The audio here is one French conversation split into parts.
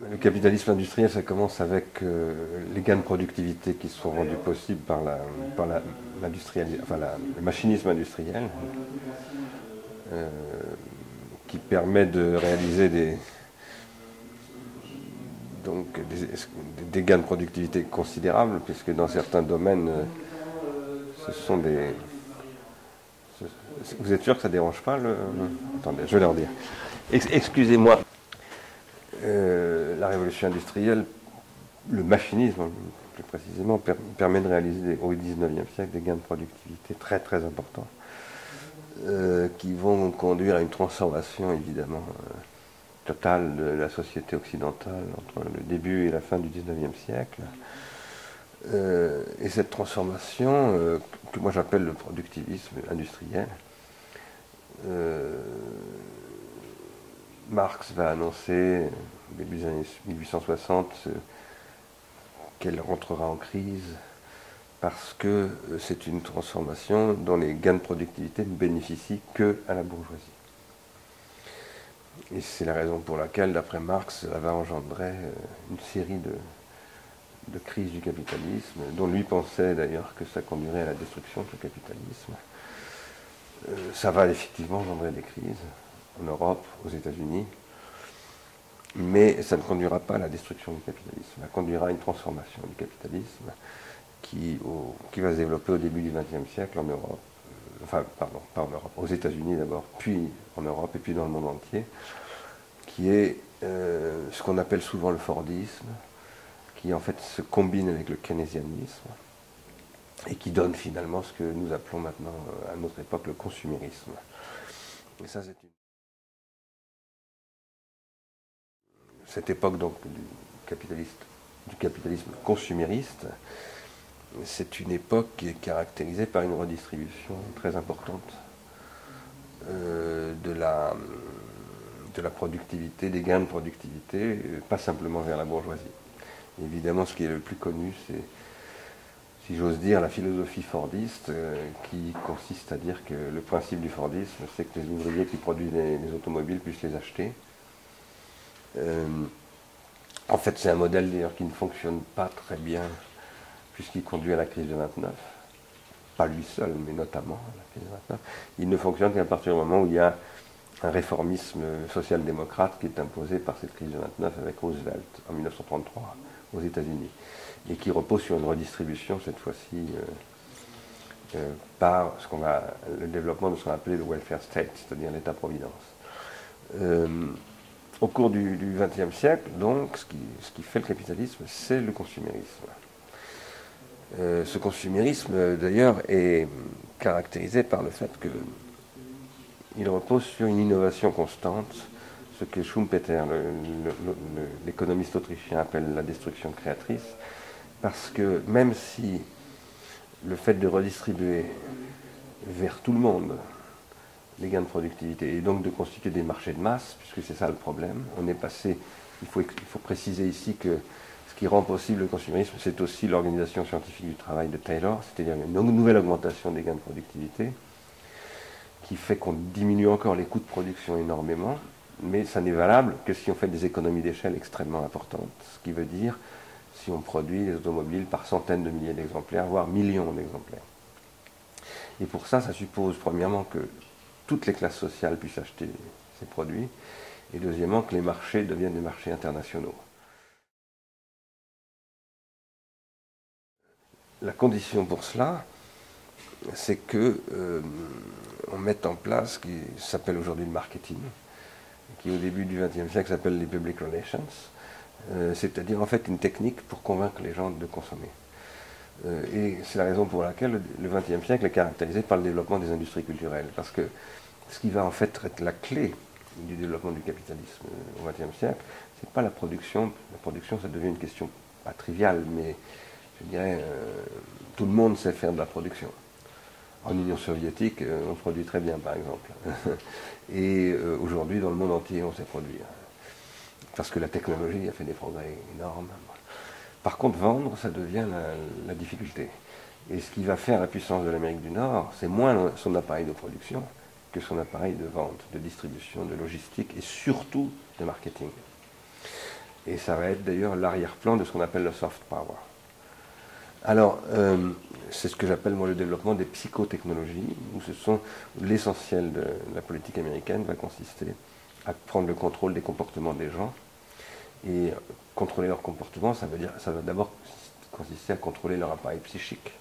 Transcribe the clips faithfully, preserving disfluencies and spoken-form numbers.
Le capitalisme industriel, ça commence avec euh, les gains de productivité qui sont rendus possibles par, la, par la, enfin la, le machinisme industriel, euh, qui permet de réaliser des, donc des, des gains de productivité considérables, puisque dans certains domaines, euh, ce sont des... Ce, vous êtes sûr que ça ne dérange pas le... Attendez, je vais leur dire. Ex Excusez-moi. Euh, la révolution industrielle, le machinisme plus précisément, per permet de réaliser des, au dix-neuvième siècle des gains de productivité très très importants, euh, qui vont conduire à une transformation évidemment euh, totale de la société occidentale entre le début et la fin du dix-neuvième siècle. Euh, et cette transformation, euh, que moi j'appelle le productivisme industriel, euh, Marx va annoncer, au début des années mille huit cent soixante, euh, qu'elle rentrera en crise parce que c'est une transformation dont les gains de productivité ne bénéficient que à la bourgeoisie. Et c'est la raison pour laquelle, d'après Marx, cela va engendrer une série de, de crises du capitalisme, dont lui pensait d'ailleurs que ça conduirait à la destruction de ce capitalisme. Euh, ça va effectivement engendrer des crises en Europe, aux États-Unis, mais ça ne conduira pas à la destruction du capitalisme, ça conduira à une transformation du capitalisme qui, au, qui va se développer au début du vingtième siècle en Europe, euh, enfin, pardon, pas en Europe, aux États-Unis d'abord, puis en Europe et puis dans le monde entier, qui est euh, ce qu'on appelle souvent le Fordisme, qui en fait se combine avec le keynésianisme et qui donne finalement ce que nous appelons maintenant à notre époque le consumérisme. Et ça, c'est une... Cette époque donc du, capitaliste, du capitalisme consumériste, c'est une époque qui est caractérisée par une redistribution très importante euh, de, la, de la productivité, des gains de productivité, pas simplement vers la bourgeoisie. Évidemment, ce qui est le plus connu, c'est, si j'ose dire, la philosophie fordiste, euh, qui consiste à dire que le principe du Fordisme, c'est que les ouvriers qui produisent les, les automobiles puissent les acheter. Euh, en fait, c'est un modèle d'ailleurs qui ne fonctionne pas très bien, puisqu'il conduit à la crise de vingt-neuf. Pas lui seul, mais notamment à la crise de vingt-neuf. Il ne fonctionne qu'à partir du moment où il y a un réformisme social-démocrate qui est imposé par cette crise de vingt-neuf avec Roosevelt en mille neuf cent trente-trois aux États-Unis, et qui repose sur une redistribution, cette fois-ci, euh, euh, par ce qu'on va, le développement de ce qu'on appelait le welfare state, c'est-à-dire l'État-providence. Euh, Au cours du vingtième siècle, donc, ce qui, ce qui fait le capitalisme, c'est le consumérisme. Euh, ce consumérisme, d'ailleurs, est caractérisé par le fait qu'il repose sur une innovation constante, ce que Schumpeter, l'économiste autrichien, appelle la destruction créatrice, parce que même si le fait de redistribuer vers tout le monde les gains de productivité, et donc de constituer des marchés de masse, puisque c'est ça le problème. On est passé, il faut, il faut préciser ici que ce qui rend possible le consumérisme, c'est aussi l'organisation scientifique du travail de Taylor, c'est-à-dire une nouvelle augmentation des gains de productivité, qui fait qu'on diminue encore les coûts de production énormément, mais ça n'est valable que si on fait des économies d'échelle extrêmement importantes, ce qui veut dire si on produit les automobiles par centaines de milliers d'exemplaires, voire millions d'exemplaires. Et pour ça, ça suppose premièrement que toutes les classes sociales puissent acheter ces produits, et deuxièmement que les marchés deviennent des marchés internationaux. La condition pour cela, c'est que euh, on mette en place ce qui s'appelle aujourd'hui le marketing, qui au début du vingtième siècle s'appelle les public relations, euh, c'est-à-dire en fait une technique pour convaincre les gens de consommer. Euh, et c'est la raison pour laquelle le vingtième siècle est caractérisé par le développement des industries culturelles, parce que ce qui va en fait être la clé du développement du capitalisme au vingtième siècle, c'est pas la production. La production, ça devient une question pas triviale, mais je dirais, euh, tout le monde sait faire de la production. En Union soviétique, euh, on produit très bien, par exemple. Et euh, aujourd'hui, dans le monde entier, on sait produire. Parce que la technologie a fait des progrès énormes. Par contre, vendre, ça devient la, la difficulté. Et ce qui va faire la puissance de l'Amérique du Nord, c'est moins son appareil de production que son appareil de vente, de distribution, de logistique et surtout de marketing. Et ça va être d'ailleurs l'arrière-plan de ce qu'on appelle le soft power. Alors, euh, c'est ce que j'appelle moi le développement des psychotechnologies, où ce sont l'essentiel de la politique américaine va consister à prendre le contrôle des comportements des gens. Et contrôler leur comportement, ça veut dire, ça va d'abord consister à contrôler leur appareil psychique.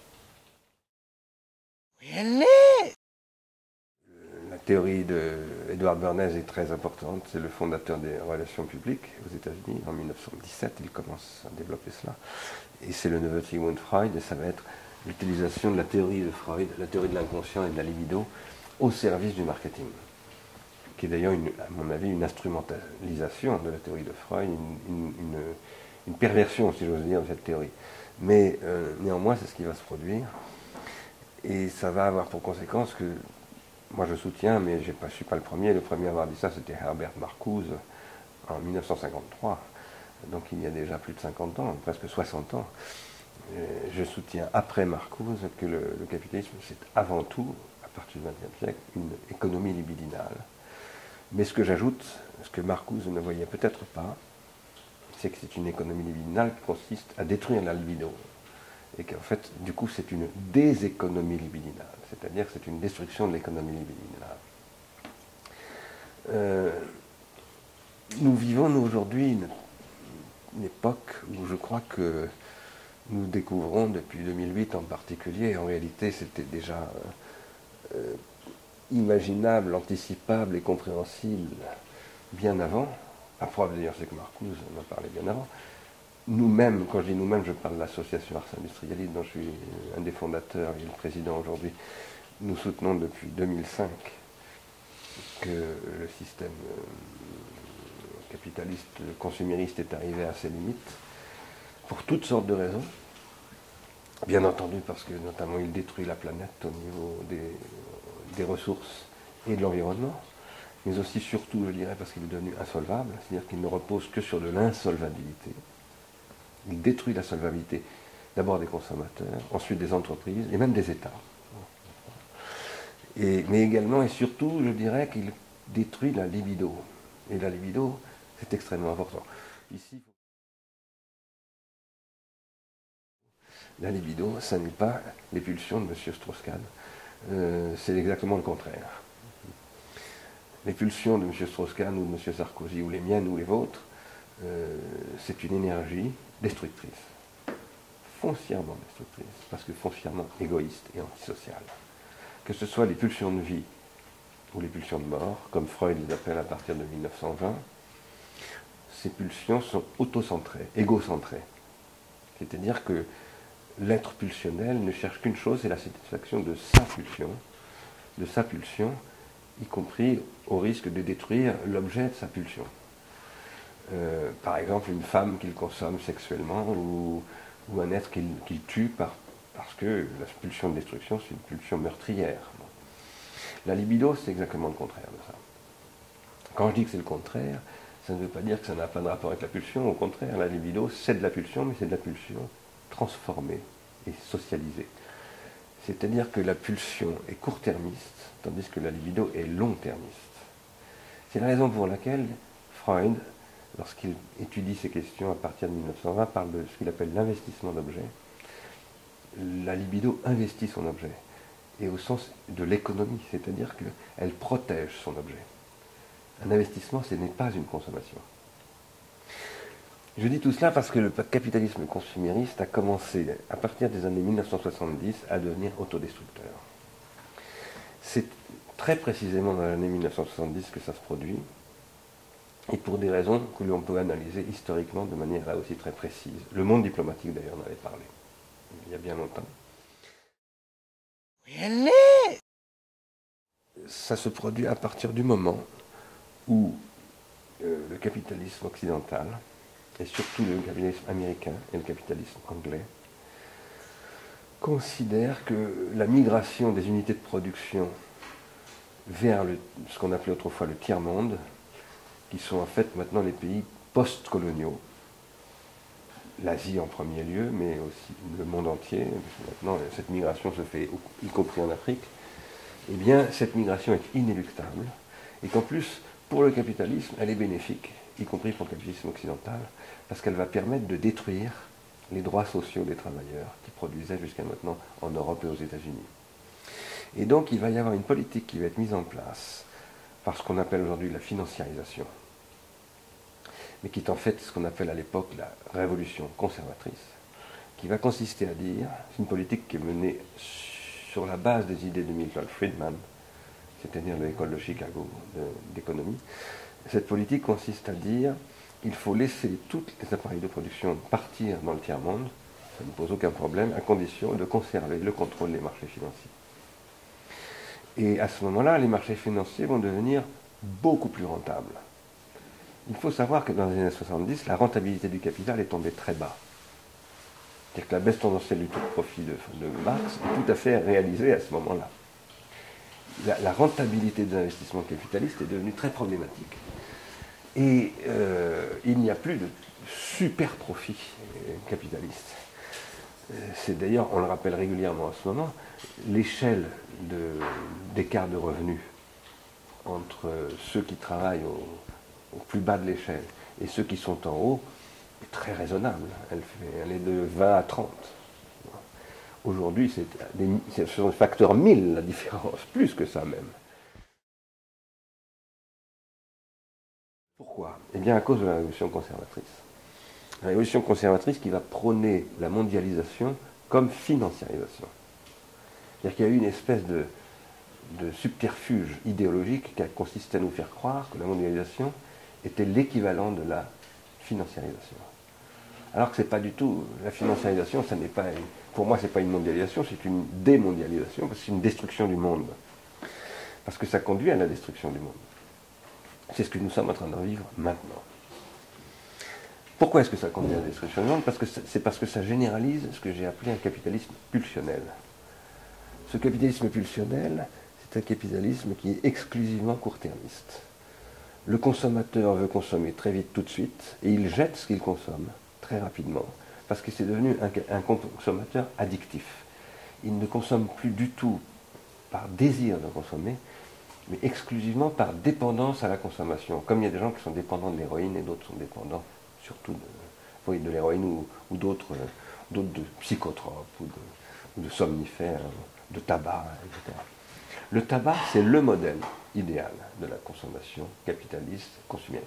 La théorie d'Edward Bernays est très importante. C'est le fondateur des relations publiques aux États-Unis. En mille neuf cent dix-sept, il commence à développer cela. Et c'est le neveu de Sigmund Freud, et ça va être l'utilisation de la théorie de Freud, la théorie de l'inconscient et de la libido, au service du marketing. Qui est d'ailleurs, à mon avis, une instrumentalisation de la théorie de Freud, une, une, une, une perversion, si j'ose dire, de cette théorie. Mais euh, néanmoins, c'est ce qui va se produire. Et ça va avoir pour conséquence que, moi je soutiens, mais je ne suis pas le premier, le premier à avoir dit ça, c'était Herbert Marcuse, en mille neuf cent cinquante-trois. Donc il y a déjà plus de cinquante ans, presque soixante ans. Je soutiens, après Marcuse, que le, le capitalisme, c'est avant tout, à partir du vingtième siècle, une économie libidinale. Mais ce que j'ajoute, ce que Marcuse ne voyait peut-être pas, c'est que c'est une économie libidinale qui consiste à détruire la libido. Et qu'en fait, du coup, c'est une déséconomie libidinale, c'est-à-dire que c'est une destruction de l'économie libidinale. Euh, nous vivons, nous, aujourd'hui, une, une époque où je crois que nous découvrons, depuis deux mille huit en particulier, en réalité, c'était déjà euh, imaginable, anticipable et compréhensible bien avant. La preuve d'ailleurs, c'est que Marcuse en parlait bien avant. Nous-mêmes, quand je dis nous-mêmes, je parle de l'association Ars Industrialis, dont je suis un des fondateurs et le président aujourd'hui. Nous soutenons depuis deux mille cinq que le système capitaliste, consumériste est arrivé à ses limites, pour toutes sortes de raisons. Bien entendu, parce que notamment il détruit la planète au niveau des, des ressources et de l'environnement, mais aussi, surtout, je dirais, parce qu'il est devenu insolvable, c'est-à-dire qu'il ne repose que sur de l'insolvabilité. Il détruit la solvabilité d'abord des consommateurs, ensuite des entreprises et même des États. Et, mais également et surtout, je dirais qu'il détruit la libido. Et la libido, c'est extrêmement important. Ici, la libido, ça n'est pas les pulsions de M. Strauss-Kahn, euh, c'est exactement le contraire. Les pulsions de M. Strauss-Kahn ou de M. Sarkozy, ou les miennes ou les vôtres, euh, c'est une énergie destructrice, foncièrement destructrice, parce que foncièrement égoïste et antisociale. Que ce soit les pulsions de vie ou les pulsions de mort, comme Freud les appelle à partir de mille neuf cent vingt, ces pulsions sont autocentrées, égocentrées. C'est-à-dire que l'être pulsionnel ne cherche qu'une chose, c'est la satisfaction de sa pulsion, de sa pulsion, y compris au risque de détruire l'objet de sa pulsion. Euh, par exemple, une femme qu'il consomme sexuellement ou, ou un être qu'il qu'il tue par, parce que la pulsion de destruction, c'est une pulsion meurtrière. La libido, c'est exactement le contraire de ça. Quand je dis que c'est le contraire, ça ne veut pas dire que ça n'a pas de rapport avec la pulsion. Au contraire, la libido, c'est de la pulsion, mais c'est de la pulsion transformée et socialisée. C'est-à-dire que la pulsion est court-termiste, tandis que la libido est long-termiste. C'est la raison pour laquelle Freud, lorsqu'il étudie ces questions à partir de mille neuf cent vingt, parle de ce qu'il appelle l'investissement d'objet. La libido investit son objet, et au sens de l'économie, c'est-à-dire qu'elle protège son objet. Un investissement, ce n'est pas une consommation. Je dis tout cela parce que le capitalisme consumériste a commencé, à partir des années mille neuf cent soixante-dix, à devenir autodestructeur. C'est très précisément dans l'année mille neuf cent soixante-dix que ça se produit, et pour des raisons que l'on peut analyser historiquement de manière là aussi très précise. Le monde diplomatique d'ailleurs en avait parlé, il y a bien longtemps. Ça se produit à partir du moment où euh, le capitalisme occidental, et surtout le capitalisme américain et le capitalisme anglais, considèrent que la migration des unités de production vers le, ce qu'on appelait autrefois le tiers-monde, qui sont en fait maintenant les pays post-coloniaux, l'Asie en premier lieu, mais aussi le monde entier, maintenant cette migration se fait y compris en Afrique, eh bien cette migration est inéluctable, et qu'en plus, pour le capitalisme, elle est bénéfique, y compris pour le capitalisme occidental, parce qu'elle va permettre de détruire les droits sociaux des travailleurs qui produisaient jusqu'à maintenant en Europe et aux États-Unis. Et donc il va y avoir une politique qui va être mise en place par ce qu'on appelle aujourd'hui la financiarisation, mais qui est en fait ce qu'on appelle à l'époque la révolution conservatrice, qui va consister à dire, c'est une politique qui est menée sur la base des idées de Milton Friedman, c'est-à-dire de l'école de Chicago d'économie. Cette politique consiste à dire qu'il faut laisser tous les appareils de production partir dans le tiers-monde, ça ne pose aucun problème, à condition de conserver le contrôle des marchés financiers. Et à ce moment-là, les marchés financiers vont devenir beaucoup plus rentables. Il faut savoir que dans les années soixante-dix, la rentabilité du capital est tombée très bas. C'est-à-dire que la baisse tendancielle du taux de profit de, de Marx est tout à fait réalisée à ce moment-là. La, la rentabilité des investissements capitalistes est devenue très problématique. Et euh, il n'y a plus de super profit capitaliste. C'est d'ailleurs, on le rappelle régulièrement en ce moment, l'échelle d'écart de, de revenus entre ceux qui travaillent au, au plus bas de l'échelle et ceux qui sont en haut est très raisonnable. Elle, fait, elle est de vingt à trente. Aujourd'hui, c'est sur le facteur mille la différence, plus que ça même. Pourquoi? Eh bien à cause de la révolution conservatrice. La révolution conservatrice qui va prôner la mondialisation comme financiarisation. C'est-à-dire qu'il y a eu une espèce de, de subterfuge idéologique qui a consisté à nous faire croire que la mondialisation était l'équivalent de la financiarisation. Alors que ce n'est pas du tout, la financiarisation, ça n'est pas, pour moi, ce n'est pas une mondialisation, c'est une démondialisation, parce que c'est une destruction du monde. Parce que ça conduit à la destruction du monde. C'est ce que nous sommes en train de vivre maintenant. Pourquoi est-ce que ça conduit à la destruction du monde? Parce que c'est parce que ça généralise ce que j'ai appelé un capitalisme pulsionnel. Ce capitalisme pulsionnel, c'est un capitalisme qui est exclusivement court-termiste. Le consommateur veut consommer très vite, tout de suite, et il jette ce qu'il consomme très rapidement, parce que c'est devenu un, un consommateur addictif. Il ne consomme plus du tout par désir de consommer, mais exclusivement par dépendance à la consommation. Comme il y a des gens qui sont dépendants de l'héroïne et d'autres sont dépendants surtout de, oui, de l'héroïne ou, ou d'autres de psychotropes ou de, ou de somnifères, de tabac, et cetera. Le tabac, c'est le modèle idéal de la consommation capitaliste, consumériste.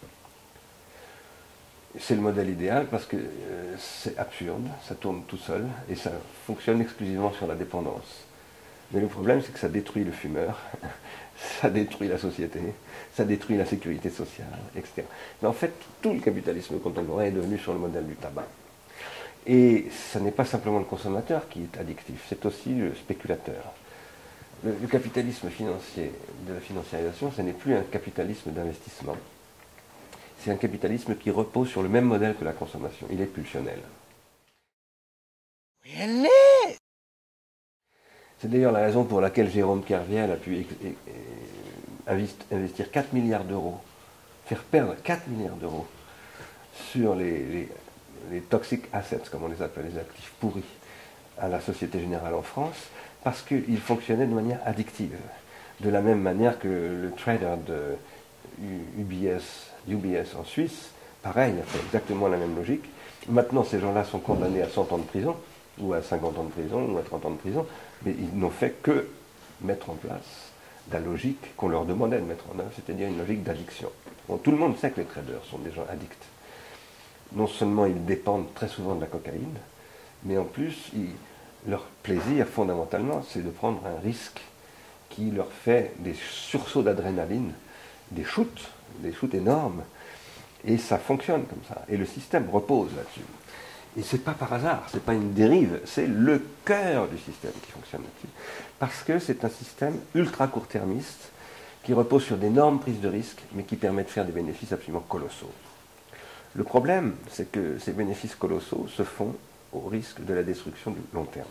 C'est le modèle idéal parce que euh, c'est absurde, ça tourne tout seul et ça fonctionne exclusivement sur la dépendance. Mais le problème, c'est que ça détruit le fumeur, ça détruit la société, ça détruit la sécurité sociale, et cetera. Mais en fait, tout le capitalisme contemporain est devenu sur le modèle du tabac. Et ce n'est pas simplement le consommateur qui est addictif, c'est aussi le spéculateur. Le, le capitalisme financier de la financiarisation, ce n'est plus un capitalisme d'investissement. C'est un capitalisme qui repose sur le même modèle que la consommation. Il est pulsionnel. C'est d'ailleurs la raison pour laquelle Jérôme Kerviel a pu investir quatre milliards d'euros, faire perdre quatre milliards d'euros sur les, les, les toxic assets, comme on les appelle, les actifs pourris, à la Société Générale en France, parce qu'il fonctionnait de manière addictive. De la même manière que le trader de U B S, U B S en Suisse, pareil, il a fait exactement la même logique. Maintenant, ces gens-là sont condamnés à cent ans de prison, ou à cinquante ans de prison, ou à trente ans de prison, mais ils n'ont fait que mettre en place la logique qu'on leur demandait de mettre en œuvre, c'est-à-dire une logique d'addiction. Bon, tout le monde sait que les traders sont des gens addicts. Non seulement ils dépendent très souvent de la cocaïne, mais en plus, ils, leur plaisir, fondamentalement, c'est de prendre un risque qui leur fait des sursauts d'adrénaline, des shoots, des shoots énormes, et ça fonctionne comme ça. Et le système repose là-dessus. Et ce n'est pas par hasard, ce n'est pas une dérive, c'est le cœur du système qui fonctionne là-dessus. Parce que c'est un système ultra court-termiste qui repose sur d'énormes prises de risques, mais qui permet de faire des bénéfices absolument colossaux. Le problème, c'est que ces bénéfices colossaux se font au risque de la destruction du long terme.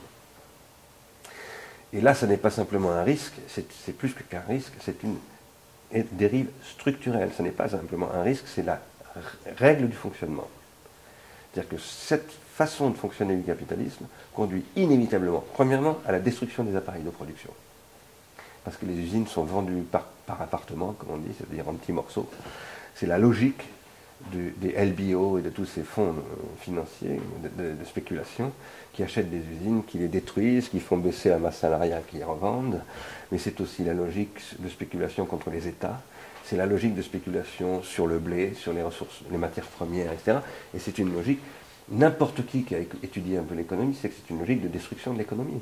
Et là, ce n'est pas simplement un risque, c'est plus qu'un risque, c'est une dérive structurelle. Ce n'est pas simplement un risque, c'est la règle du fonctionnement. C'est-à-dire que cette façon de fonctionner du capitalisme conduit inévitablement, premièrement, à la destruction des appareils de production. parce que les usines sont vendues par, par appartement, comme on dit, c'est-à-dire en petits morceaux. C'est la logique de, des L B O et de tous ces fonds financiers de, de, de spéculation qui achètent des usines, qui les détruisent, qui font baisser la masse salariale, qui les revendent. Mais c'est aussi la logique de spéculation contre les États. C'est la logique de spéculation sur le blé, sur les ressources, les matières premières, et cetera. Et c'est une logique, n'importe qui qui a étudié un peu l'économie, c'est que c'est une logique de destruction de l'économie.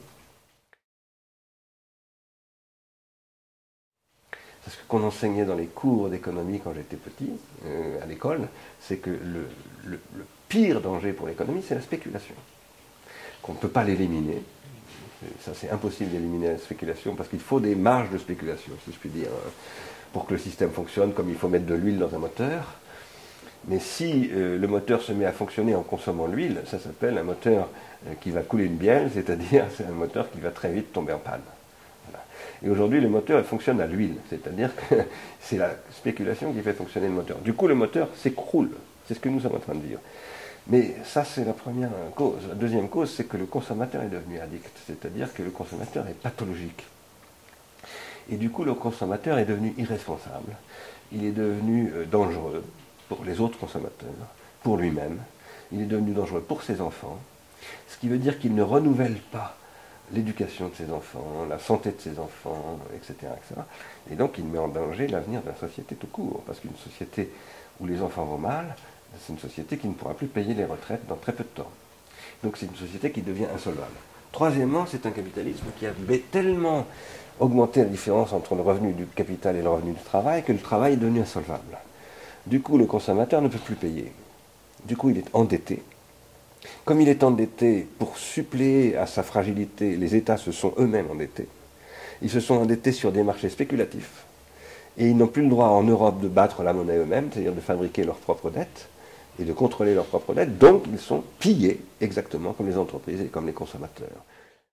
Parce que ce qu'on enseignait dans les cours d'économie quand j'étais petit, euh, à l'école, c'est que le, le, le pire danger pour l'économie, c'est la spéculation. Qu'on ne peut pas l'éliminer. Ça, c'est impossible d'éliminer la spéculation parce qu'il faut des marges de spéculation, si je puis dire, pour que le système fonctionne, comme il faut mettre de l'huile dans un moteur. Mais si euh, le moteur se met à fonctionner en consommant l'huile, ça s'appelle un moteur euh, qui va couler une bielle, c'est-à-dire c'est un moteur qui va très vite tomber en panne. Voilà. Et aujourd'hui, le moteur fonctionne à l'huile, c'est-à-dire que c'est la spéculation qui fait fonctionner le moteur. Du coup, le moteur s'écroule. C'est ce que nous sommes en train de dire. Mais ça, c'est la première cause. La deuxième cause, c'est que le consommateur est devenu addict, c'est-à-dire que le consommateur est pathologique. Et du coup, le consommateur est devenu irresponsable. Il est devenu dangereux pour les autres consommateurs, pour lui-même. Il est devenu dangereux pour ses enfants, ce qui veut dire qu'il ne renouvelle pas l'éducation de ses enfants, la santé de ses enfants, et cetera, et cetera. Et donc, il met en danger l'avenir de la société tout court, parce qu'une société où les enfants vont mal, c'est une société qui ne pourra plus payer les retraites dans très peu de temps. Donc c'est une société qui devient insolvable. Troisièmement, c'est un capitalisme qui avait tellement augmenté la différence entre le revenu du capital et le revenu du travail que le travail est devenu insolvable. Du coup, le consommateur ne peut plus payer. Du coup, il est endetté. Comme il est endetté, pour suppléer à sa fragilité, les États se sont eux-mêmes endettés. Ils se sont endettés sur des marchés spéculatifs. Et ils n'ont plus le droit en Europe de battre la monnaie eux-mêmes, c'est-à-dire de fabriquer leurs propres dettes et de contrôler leurs propres dettes, donc ils sont pillés exactement comme les entreprises et comme les consommateurs.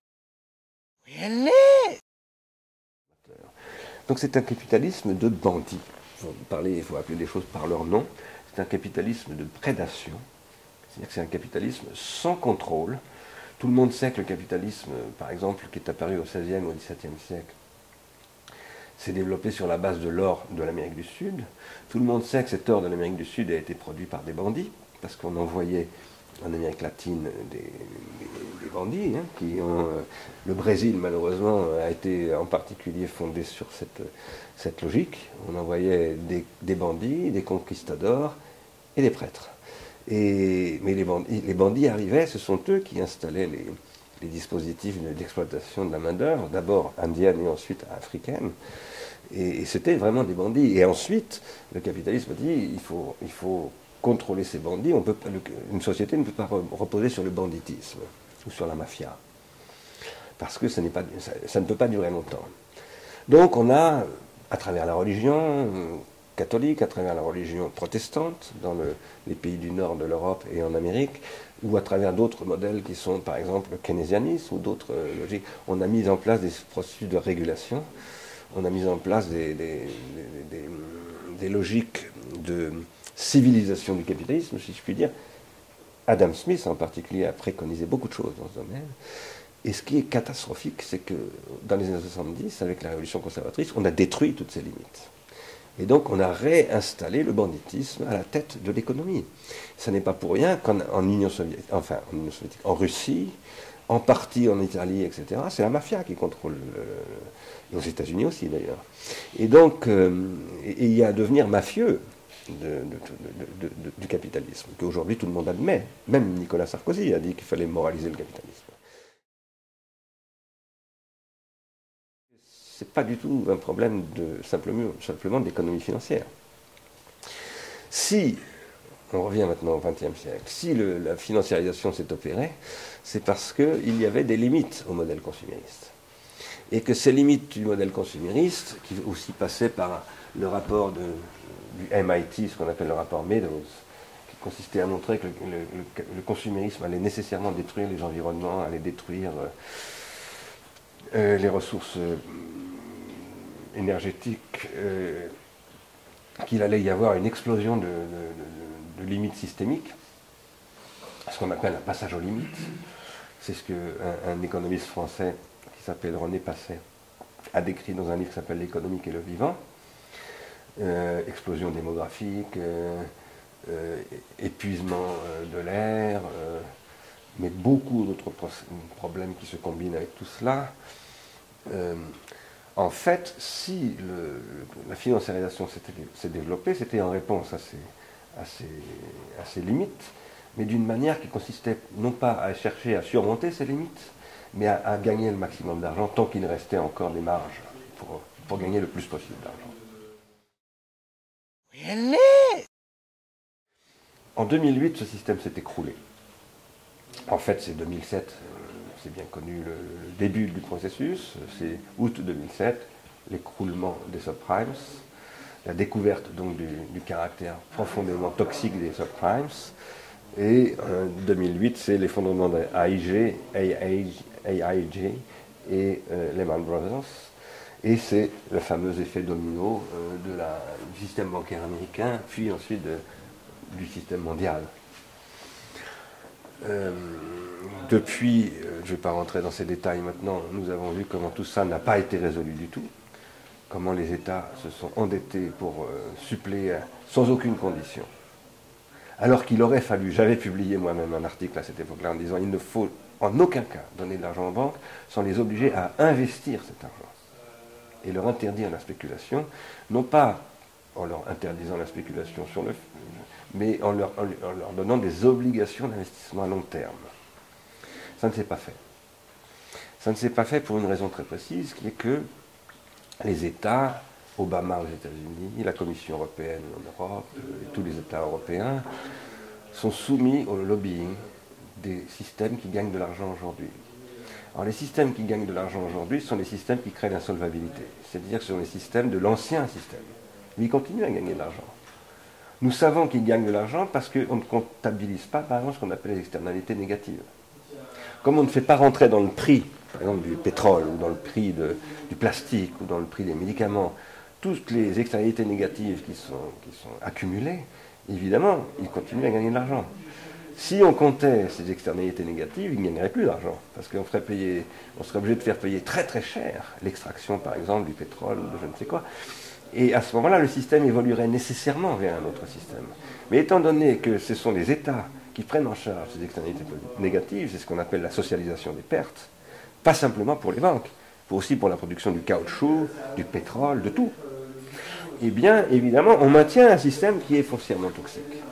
Donc c'est un capitalisme de bandits. Il faut parler, il faut appeler les choses par leur nom. C'est un capitalisme de prédation. C'est-à-dire que c'est un capitalisme sans contrôle. Tout le monde sait que le capitalisme, par exemple, qui est apparu au seizième ou au dix-septième siècle, s'est développé sur la base de l'or de l'Amérique du Sud. Tout le monde sait que cet or de l'Amérique du Sud a été produit par des bandits, parce qu'on envoyait en Amérique latine des, des, des bandits, hein, qui ont... Euh, le Brésil, malheureusement, a été en particulier fondé sur cette, cette logique. On envoyait des, des bandits, des conquistadors et des prêtres. Et, mais les bandits, les bandits arrivaient, ce sont eux qui installaient les, les dispositifs d'exploitation de la main-d'œuvre, d'abord indienne et ensuite africaine. Et, et c'était vraiment des bandits. Et ensuite, le capitalisme dit il faut, il faut contrôler ces bandits. On peut, une société ne peut pas reposer sur le banditisme ou sur la mafia. Parce que ça, n'est pas, ça, ça ne peut pas durer longtemps. Donc on a, à travers la religion catholique, à travers la religion protestante, dans le, les pays du nord de l'Europe et en Amérique, ou à travers d'autres modèles qui sont par exemple le keynésianisme ou d'autres logiques, on a mis en place des processus de régulation. On a mis en place des, des, des, des, des logiques de civilisation du capitalisme, si je puis dire. Adam Smith, en particulier, a préconisé beaucoup de choses dans ce domaine. Et ce qui est catastrophique, c'est que dans les années soixante-dix, avec la révolution conservatrice, on a détruit toutes ces limites. Et donc, on a réinstallé le banditisme à la tête de l'économie. Ce n'est pas pour rien qu'en en Union soviétique, enfin, en Union soviétique, en Russie, en partie en Italie, et cetera, c'est la mafia qui contrôle le, et aux États-Unis aussi d'ailleurs. Et donc, euh, et il y a à devenir mafieux de, de, de, de, de, du capitalisme, qu'aujourd'hui tout le monde admet. Même Nicolas Sarkozy a dit qu'il fallait moraliser le capitalisme. Ce n'est pas du tout un problème de, simplement, simplement d'économie financière. Si, on revient maintenant au vingtième siècle, si le, la financiarisation s'est opérée, c'est parce qu'il y avait des limites au modèle consumériste. Et que ces limites du modèle consumériste, qui aussi passaient par le rapport de, du M I T, ce qu'on appelle le rapport Meadows, qui consistait à montrer que le, le, le consumérisme allait nécessairement détruire les environnements, allait détruire euh, les ressources euh, énergétiques, euh, qu'il allait y avoir une explosion de, de, de, de limites systémiques, ce qu'on appelle un passage aux limites. C'est ce qu'un un économiste français qui s'appelle René Passet a décrit dans un livre qui s'appelle L'économique et le vivant. Euh, explosion démographique, euh, euh, épuisement euh, de l'air, euh, mais beaucoup d'autres pro problèmes qui se combinent avec tout cela. Euh, en fait, si le, la financiarisation s'est développée, c'était en réponse à ces, à, ces, à ces limites, mais d'une manière qui consistait non pas à chercher à surmonter ces limites, mais à, à gagner le maximum d'argent tant qu'il restait encore des marges pour, pour gagner le plus possible d'argent. En deux mille huit, ce système s'est écroulé. En fait, c'est deux mille sept, c'est bien connu le, le début du processus, c'est août deux mille sept, l'écroulement des subprimes, la découverte donc du, du caractère profondément toxique des subprimes, et en deux mille huit, c'est l'effondrement de A I G, A I G et euh, Lehman Brothers, et c'est le fameux effet domino euh, de la, du système bancaire américain, puis ensuite de, du système mondial. Euh, depuis, euh, je ne vais pas rentrer dans ces détails maintenant, nous avons vu comment tout ça n'a pas été résolu du tout, comment les États se sont endettés pour euh, suppléer sans aucune condition. Alors qu'il aurait fallu, j'avais publié moi-même un article à cette époque-là en disant il ne faut en aucun cas donner de l'argent aux banques sans les obliger à investir cet argent et leur interdire la spéculation, non pas en leur interdisant la spéculation sur le mais en leur, en leur donnant des obligations d'investissement à long terme. Ça ne s'est pas fait. Ça ne s'est pas fait pour une raison très précise, qui est que les États, Obama aux États-Unis, la Commission européenne en Europe, et tous les États européens, sont soumis au lobbying des systèmes qui gagnent de l'argent aujourd'hui. Alors les systèmes qui gagnent de l'argent aujourd'hui sont les systèmes qui créent l'insolvabilité, c'est-à-dire que ce sont les systèmes de l'ancien système. Mais ils continuent à gagner de l'argent. Nous savons qu'ils gagnent de l'argent parce qu'on ne comptabilise pas, par exemple, ce qu'on appelle les externalités négatives. Comme on ne fait pas rentrer dans le prix, par exemple, du pétrole, ou dans le prix de, du plastique, ou dans le prix des médicaments, toutes les externalités négatives qui sont, qui sont accumulées, évidemment, ils continuent à gagner de l'argent. Si on comptait ces externalités négatives, ils ne gagneraient plus d'argent, parce qu'on ferait payer, on serait obligé de faire payer très très cher l'extraction, par exemple, du pétrole, ou de je ne sais quoi. Et à ce moment-là, le système évoluerait nécessairement vers un autre système. Mais étant donné que ce sont les États qui prennent en charge ces externalités négatives, c'est ce qu'on appelle la socialisation des pertes, pas simplement pour les banques, mais aussi pour la production du caoutchouc, du pétrole, de tout. Eh bien, évidemment, on maintient un système qui est foncièrement toxique.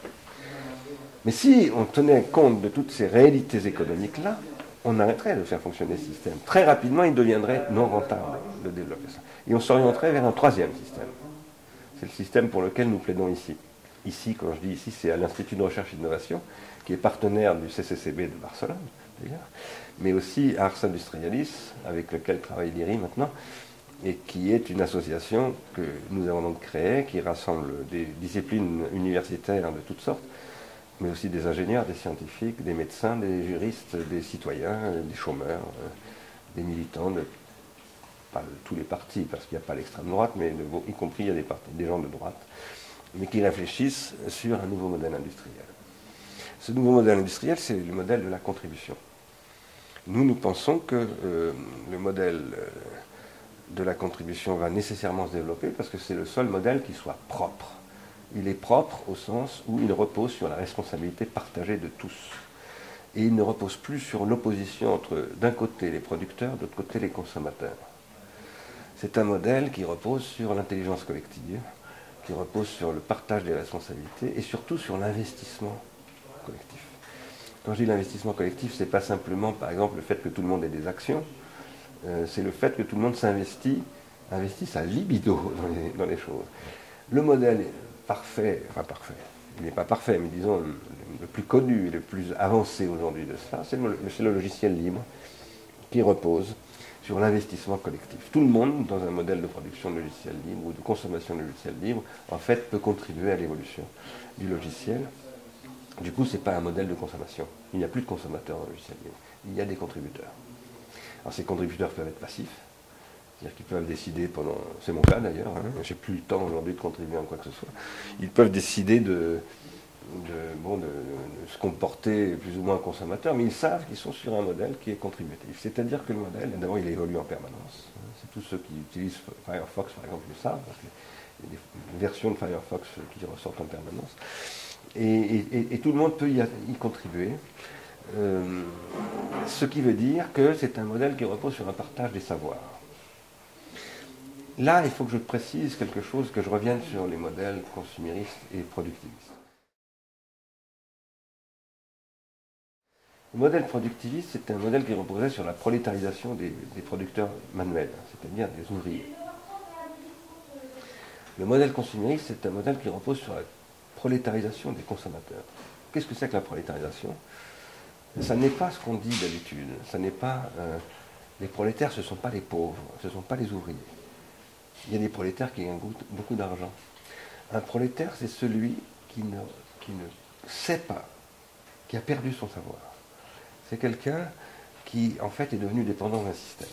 Mais si on tenait compte de toutes ces réalités économiques-là, on arrêterait de faire fonctionner ce système. Très rapidement, il deviendrait non rentable de développer ça. Et on s'orienterait vers un troisième système. C'est le système pour lequel nous plaidons ici. Ici, quand je dis ici, c'est à l'Institut de recherche et d'innovation, qui est partenaire du C C C B de Barcelone, d'ailleurs, mais aussi à Ars Industrialis, avec lequel travaille l'I R I maintenant, et qui est une association que nous avons donc créée, qui rassemble des disciplines universitaires de toutes sortes, mais aussi des ingénieurs, des scientifiques, des médecins, des juristes, des citoyens, des chômeurs, des militants, de, pas de tous les partis, parce qu'il n'y a pas l'extrême droite, mais de, y compris il y a des, partis, des gens de droite, mais qui réfléchissent sur un nouveau modèle industriel. Ce nouveau modèle industriel, c'est le modèle de la contribution. Nous, nous pensons que euh, le modèle euh, de la contribution va nécessairement se développer parce que c'est le seul modèle qui soit propre. Il est propre au sens où il repose sur la responsabilité partagée de tous. Et il ne repose plus sur l'opposition entre, d'un côté, les producteurs, de l'autre côté, les consommateurs. C'est un modèle qui repose sur l'intelligence collective, qui repose sur le partage des responsabilités et surtout sur l'investissement collectif. Quand je dis l'investissement collectif, ce n'est pas simplement, par exemple, le fait que tout le monde ait des actions, euh, c'est le fait que tout le monde s'investit, investisse à libido dans les, dans les choses. Le modèle parfait, enfin parfait, il n'est pas parfait, mais disons le, le plus connu et le plus avancé aujourd'hui de ça, c'est le, le logiciel libre qui repose sur l'investissement collectif. Tout le monde, dans un modèle de production de logiciels libres ou de consommation de logiciels libres, en fait, peut contribuer à l'évolution du logiciel. Du coup, ce n'est pas un modèle de consommation. Il n'y a plus de consommateurs en logiciel libre. Il y a des contributeurs. Alors, ces contributeurs peuvent être passifs, c'est-à-dire qu'ils peuvent décider pendant... C'est mon cas d'ailleurs, hein, j'ai plus le temps aujourd'hui de contribuer à quoi que ce soit. Ils peuvent décider de, de, bon, de, de se comporter plus ou moins consommateur, mais ils savent qu'ils sont sur un modèle qui est contributif. C'est-à-dire que le modèle, d'abord, il évolue en permanence. C'est tous ceux qui utilisent Firefox, par exemple, le savent, parce qu'il y a des versions de Firefox qui ressortent en permanence. Et, et, et tout le monde peut y, y contribuer. Euh, ce qui veut dire que c'est un modèle qui repose sur un partage des savoirs. Là, il faut que je précise quelque chose, que je revienne sur les modèles consuméristes et productivistes. Le modèle productiviste, c'est un modèle qui reposait sur la prolétarisation des, des producteurs manuels, c'est-à-dire des ouvriers. Le modèle consumériste, c'est un modèle qui repose sur la prolétarisation des consommateurs. Qu'est-ce que c'est que la prolétarisation? Ça n'est pas ce qu'on dit d'habitude. Ça n'est pas euh, les prolétaires, ce ne sont pas les pauvres, ce ne sont pas les ouvriers. Il y a des prolétaires qui gagnent beaucoup d'argent. Un prolétaire, c'est celui qui ne, qui ne sait pas, qui a perdu son savoir. C'est quelqu'un qui, en fait, est devenu dépendant d'un système.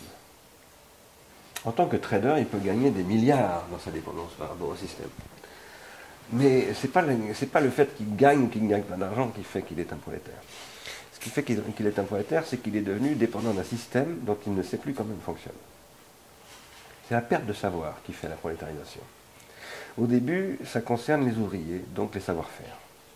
En tant que trader, il peut gagner des milliards dans sa dépendance par rapport au système. Mais ce n'est pas, pas le fait qu'il gagne ou qu'il ne gagne pas d'argent qui fait qu'il est un prolétaire. Ce qui fait qu'il qu'il est un prolétaire, c'est qu'il est devenu dépendant d'un système dont il ne sait plus comment il fonctionne. C'est la perte de savoir qui fait la prolétarisation. Au début, ça concerne les ouvriers, donc les savoir-faire.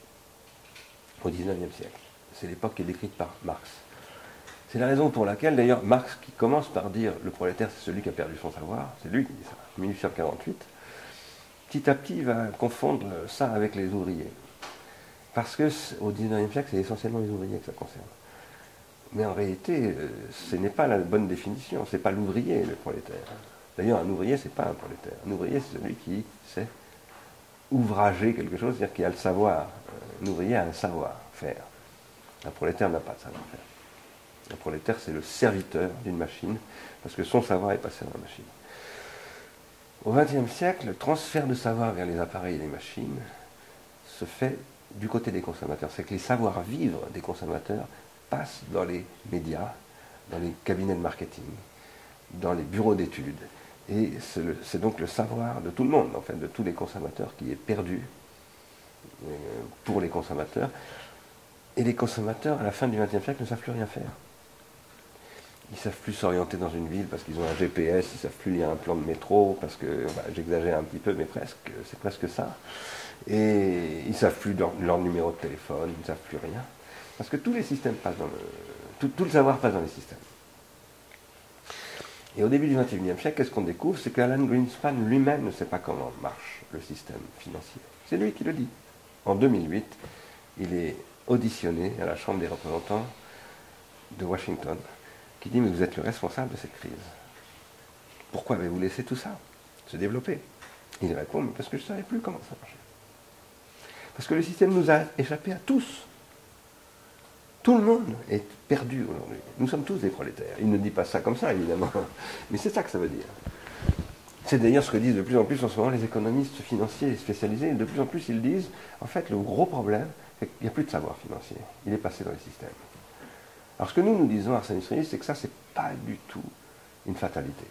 Au dix-neuvième siècle. C'est l'époque qui est décrite par Marx. C'est la raison pour laquelle, d'ailleurs, Marx, qui commence par dire le prolétaire, c'est celui qui a perdu son savoir, c'est lui qui dit ça, en dix-huit cent quarante-huit, petit à petit, il va confondre ça avec les ouvriers. Parce qu'au dix-neuvième siècle, c'est essentiellement les ouvriers que ça concerne. Mais en réalité, ce n'est pas la bonne définition, ce n'est pas l'ouvrier, le prolétaire. D'ailleurs, un ouvrier, ce n'est pas un prolétaire. Un ouvrier, c'est celui qui sait ouvrager quelque chose, c'est-à-dire qui a le savoir. Un ouvrier a un savoir-faire. Un prolétaire n'a pas de savoir-faire. Un prolétaire, c'est le serviteur d'une machine, parce que son savoir est passé dans la machine. Au vingtième siècle, le transfert de savoir vers les appareils et les machines se fait du côté des consommateurs. C'est que les savoir-vivre des consommateurs passent dans les médias, dans les cabinets de marketing, dans les bureaux d'études. Et c'est donc le savoir de tout le monde, en fait, de tous les consommateurs, qui est perdu euh, pour les consommateurs. Et les consommateurs, à la fin du vingtième siècle, ne savent plus rien faire. Ils ne savent plus s'orienter dans une ville parce qu'ils ont un G P S, ils ne savent plus lire un plan de métro, parce que, bah, j'exagère un petit peu, mais presque, c'est presque ça. Et ils ne savent plus leur, leur numéro de téléphone, ils ne savent plus rien. Parce que tous les systèmes passent dans le... Tout, tout le savoir passe dans les systèmes. Et au début du vingt et unième siècle, qu'est-ce qu'on découvre? C'est qu'Alan Greenspan lui-même ne sait pas comment marche le système financier. C'est lui qui le dit. En deux mille huit, il est auditionné à la Chambre des représentants de Washington, qui dit « Mais vous êtes le responsable de cette crise. Pourquoi avez-vous laissé tout ça se développer ?» Il répond « Mais parce que je ne savais plus comment ça marchait. Parce que le système nous a échappé à tous. Tout le monde est perdu aujourd'hui. Nous sommes tous des prolétaires. » Il ne dit pas ça comme ça, évidemment, mais c'est ça que ça veut dire. C'est d'ailleurs ce que disent de plus en plus en ce moment les économistes financiers spécialisés. De plus en plus, ils disent, en fait, le gros problème, c'est qu'il n'y a plus de savoir financier. Il est passé dans les systèmes. Alors ce que nous, nous disons à Ars Industrialis, c'est que ça, c'est pas du tout une fatalité.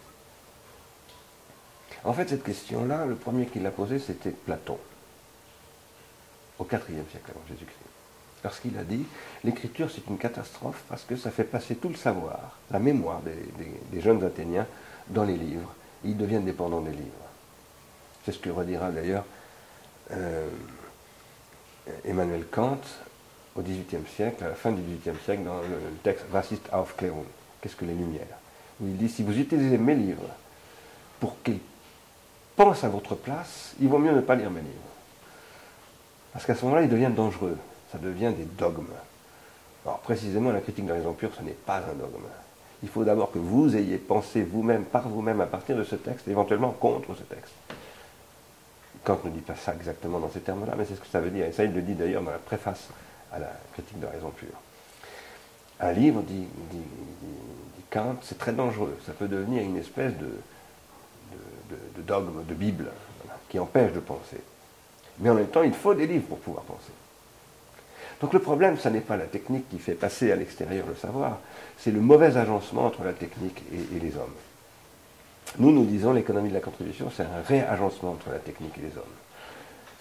En fait, cette question-là, le premier qui l'a posée, c'était Platon, au quatrième siècle avant Jésus-Christ. Lorsqu'il a dit, l'écriture, c'est une catastrophe parce que ça fait passer tout le savoir, la mémoire des, des, des jeunes Athéniens dans les livres. Ils deviennent dépendants des livres. C'est ce que redira d'ailleurs euh, Emmanuel Kant au dix-huitième siècle, à la fin du dix-huitième siècle, dans le texte Was ist Aufklärung? Qu'est-ce que les Lumières? Où il dit, si vous utilisez mes livres pour qu'ils pensent à votre place, il vaut mieux ne pas lire mes livres. Parce qu'à ce moment-là, ils deviennent dangereux. Ça devient des dogmes. Alors précisément, la critique de la raison pure, ce n'est pas un dogme. Il faut d'abord que vous ayez pensé vous-même, par vous-même, à partir de ce texte, éventuellement contre ce texte. Kant ne dit pas ça exactement dans ces termes-là, mais c'est ce que ça veut dire. Et ça, il le dit d'ailleurs dans la préface à la critique de la raison pure. Un livre, dit, dit, dit, dit Kant, c'est très dangereux. Ça peut devenir une espèce de, de, de, de dogme, de Bible, voilà, qui empêche de penser. Mais en même temps, il faut des livres pour pouvoir penser. Donc le problème, ce n'est pas la technique qui fait passer à l'extérieur le savoir, c'est le mauvais agencement entre la technique et, et les hommes. Nous, nous disons l'économie de la contribution, c'est un réagencement entre la technique et les hommes.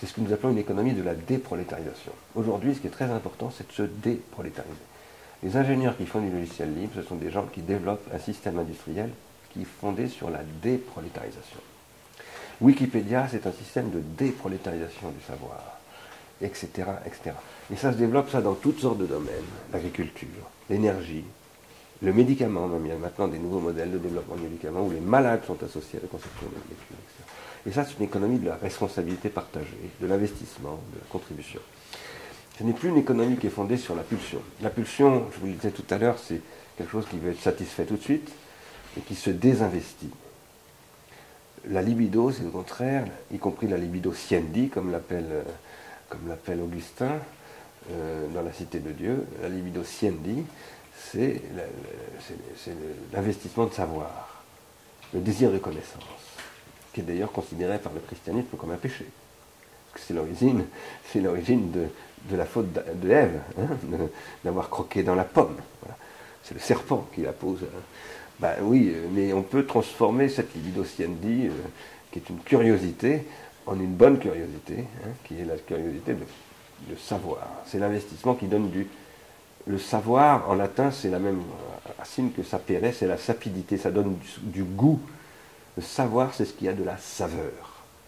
C'est ce que nous appelons une économie de la déprolétarisation. Aujourd'hui, ce qui est très important, c'est de se déprolétariser. Les ingénieurs qui font du logiciel libre, ce sont des gens qui développent un système industriel qui est fondé sur la déprolétarisation. Wikipédia, c'est un système de déprolétarisation du savoir, et cetera, et cetera. Et ça se développe ça dans toutes sortes de domaines. L'agriculture, l'énergie, le médicament, même il y a maintenant des nouveaux modèles de développement de médicaments où les malades sont associés à la conception de molécules, et cetera. Et ça, c'est une économie de la responsabilité partagée, de l'investissement, de la contribution. Ce n'est plus une économie qui est fondée sur la pulsion. La pulsion, je vous le disais tout à l'heure, c'est quelque chose qui veut être satisfait tout de suite et qui se désinvestit. La libido, c'est le contraire, y compris la libido siendi, comme l'appelle, comme l'appelle Augustin euh, dans la Cité de Dieu. La libido siendi, c'est l'investissement de savoir, le désir de connaissance, qui est d'ailleurs considéré par le christianisme comme un péché. Parce que c'est l'origine, c'est l'origine de, de la faute de Ève, hein, d'avoir croqué dans la pomme. Voilà. C'est le serpent qui la pose. Hein. Ben oui, mais on peut transformer cette libido siendi, euh, qui est une curiosité, en une bonne curiosité, hein, qui est la curiosité de, de savoir. C'est l'investissement qui donne du... Le savoir, en latin, c'est la même racine que sapere, c'est la sapidité, ça donne du, du goût. Le savoir, c'est ce qui a de la saveur.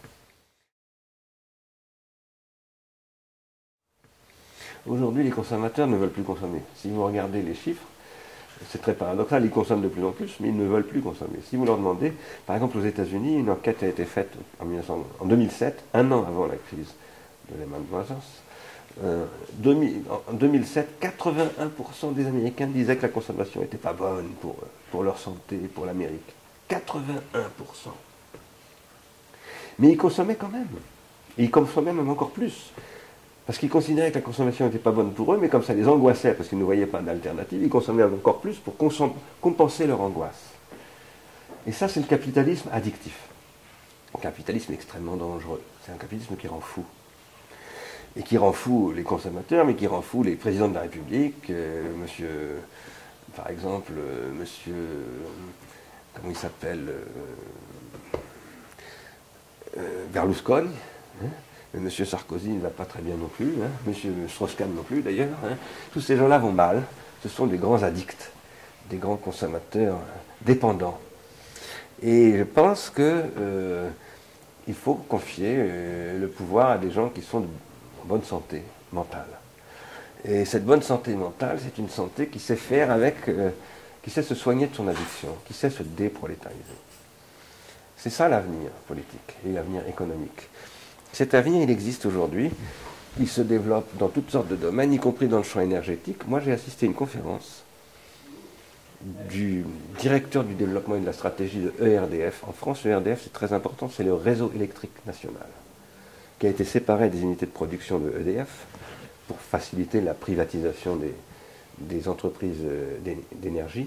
Aujourd'hui, les consommateurs ne veulent plus consommer. Si vous regardez les chiffres, c'est très paradoxal, ils consomment de plus en plus, mais ils ne veulent plus consommer. Si vous leur demandez, par exemple aux États-Unis, une enquête a été faite en, mille neuf cents, en deux mille sept, un an avant la crise de Lehman Brothers. Euh, en deux mille sept, quatre-vingt-un pour cent des Américains disaient que la consommation n'était pas bonne pour, pour leur santé, pour l'Amérique. quatre-vingt-un pour cent. Mais ils consommaient quand même. Et ils consommaient même encore plus. Parce qu'ils considéraient que la consommation n'était pas bonne pour eux, mais comme ça les angoissait, parce qu'ils ne voyaient pas d'alternative, ils consommaient encore plus pour compenser leur angoisse. Et ça, c'est le capitalisme addictif. Un capitalisme extrêmement dangereux. C'est un capitalisme qui rend fou. Et qui rend fou les consommateurs, mais qui rend fou les présidents de la République, euh, monsieur, par exemple, euh, monsieur, euh, comment il s'appelle, euh, euh, Berlusconi, hein. M. Sarkozy ne va pas très bien non plus, hein. M. Strauss-Kahn non plus d'ailleurs. Hein. Tous ces gens-là vont mal. Ce sont des grands addicts, des grands consommateurs dépendants. Et je pense qu'il euh, faut confier euh, le pouvoir à des gens qui sont en bonne santé mentale. Et cette bonne santé mentale, c'est une santé qui sait faire avec, euh, qui sait se soigner de son addiction, qui sait se déprolétariser. C'est ça l'avenir politique et l'avenir économique. Cet avenir, il existe aujourd'hui, il se développe dans toutes sortes de domaines, y compris dans le champ énergétique. Moi, j'ai assisté à une conférence du directeur du développement et de la stratégie de E R D F. En France, E R D F, c'est très important, c'est le réseau électrique national, qui a été séparé des unités de production de E D F pour faciliter la privatisation des, des entreprises d'énergie.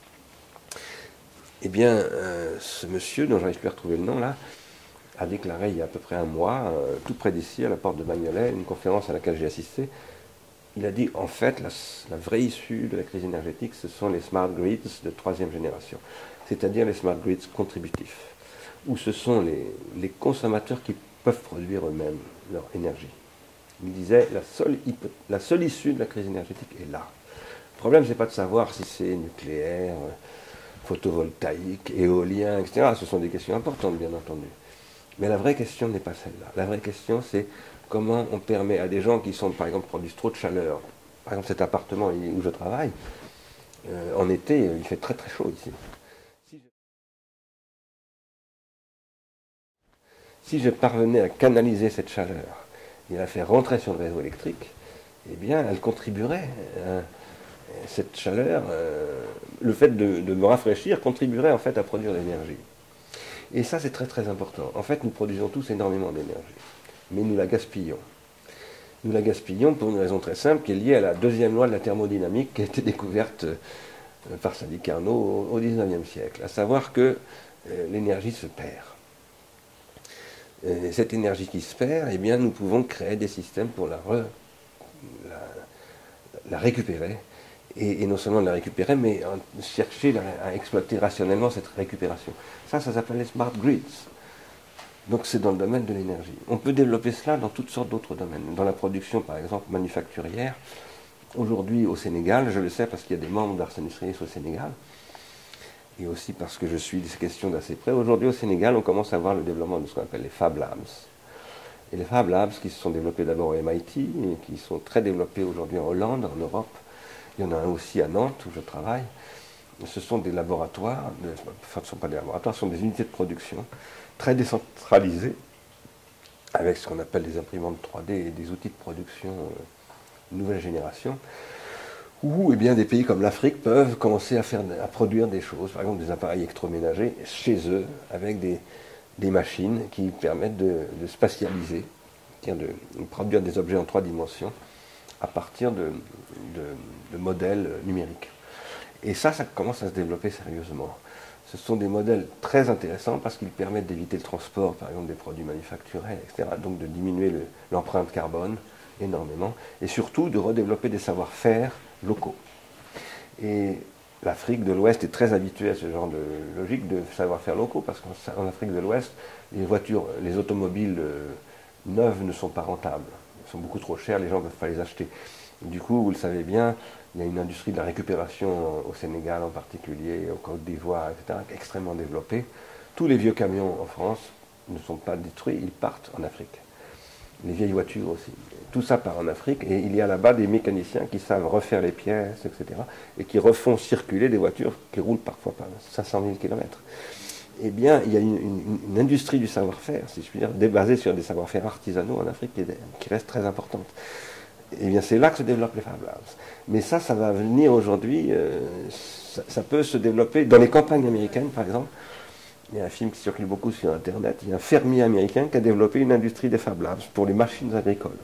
Eh bien, euh, ce monsieur, dont j'arrive plus à retrouver le nom là, a déclaré il y a à peu près un mois, euh, tout près d'ici, à la porte de Bagnolet, une conférence à laquelle j'ai assisté. Il a dit, en fait, la, la vraie issue de la crise énergétique, ce sont les smart grids de troisième génération, c'est-à-dire les smart grids contributifs, où ce sont les, les consommateurs qui peuvent produire eux-mêmes leur énergie. Il disait, la seule, la seule issue de la crise énergétique est là. Le problème, ce n'est pas de savoir si c'est nucléaire, photovoltaïque, éolien, et cetera. Ce sont des questions importantes, bien entendu. Mais la vraie question n'est pas celle-là. La vraie question, c'est comment on permet à des gens qui sont, par exemple, produisent trop de chaleur. Par exemple, cet appartement où je travaille, euh, en été, il fait très très chaud ici. Si je... si je parvenais à canaliser cette chaleur et à la faire rentrer sur le réseau électrique, eh bien, elle contribuerait, euh, cette chaleur, euh, le fait de, de me rafraîchir contribuerait en fait à produire de l'énergie. Et ça, c'est très très important. En fait, nous produisons tous énormément d'énergie, mais nous la gaspillons. Nous la gaspillons pour une raison très simple qui est liée à la deuxième loi de la thermodynamique qui a été découverte par Sadi Carnot au dix-neuvième siècle, à savoir que euh, l'énergie se perd. Et cette énergie qui se perd, eh bien, nous pouvons créer des systèmes pour la, re, la, la récupérer. Et, et non seulement la récupérer, mais chercher à exploiter rationnellement cette récupération. Ça, ça s'appelle les smart grids. Donc c'est dans le domaine de l'énergie. On peut développer cela dans toutes sortes d'autres domaines. Dans la production, par exemple, manufacturière. Aujourd'hui, au Sénégal, je le sais parce qu'il y a des membres d'Ars Industrialis au Sénégal, et aussi parce que je suis ces questions d'assez près. Aujourd'hui, au Sénégal, on commence à voir le développement de ce qu'on appelle les Fab Labs. Et les Fab Labs qui se sont développés d'abord au M I T, et qui sont très développés aujourd'hui en Hollande, en Europe. Il y en a un aussi à Nantes, où je travaille. Ce sont des laboratoires, de, enfin, ce ne sont pas des laboratoires, ce sont des unités de production très décentralisées, avec ce qu'on appelle des imprimantes trois D et des outils de production euh, nouvelle génération, où eh bien, des pays comme l'Afrique peuvent commencer à, faire, à produire des choses, par exemple des appareils électroménagers chez eux, avec des, des machines qui permettent de, de spatialiser, de, de produire des objets en trois dimensions à partir de, de, de modèles numériques. Et ça, ça commence à se développer sérieusement. Ce sont des modèles très intéressants parce qu'ils permettent d'éviter le transport, par exemple, des produits manufacturés, et cetera. Donc de diminuer l'empreinte carbone énormément et surtout de redévelopper des savoir-faire locaux. Et l'Afrique de l'Ouest est très habituée à ce genre de logique de savoir-faire locaux parce qu'en Afrique de l'Ouest, les voitures, les automobiles euh, neuves ne sont pas rentables. Elles sont beaucoup trop chères, les gens ne peuvent pas les acheter. Du coup, vous le savez bien, il y a une industrie de la récupération au Sénégal en particulier, au Côte d'Ivoire, et cetera, extrêmement développée. Tous les vieux camions en France ne sont pas détruits, ils partent en Afrique. Les vieilles voitures aussi. Tout ça part en Afrique et il y a là-bas des mécaniciens qui savent refaire les pièces, et cetera, et qui refont circuler des voitures qui roulent parfois par cinq cent mille kilomètres. Eh bien, il y a une, une, une industrie du savoir-faire, si je puis dire, basée sur des savoir-faire artisanaux en Afrique qui, qui reste très importante. Eh bien, c'est là que se développent les Fab Labs. Mais ça, ça va venir aujourd'hui, euh, ça, ça peut se développer dans les campagnes américaines, par exemple. Il y a un film qui circule beaucoup sur Internet. Il y a un fermier américain qui a développé une industrie des Fab Labs pour les machines agricoles.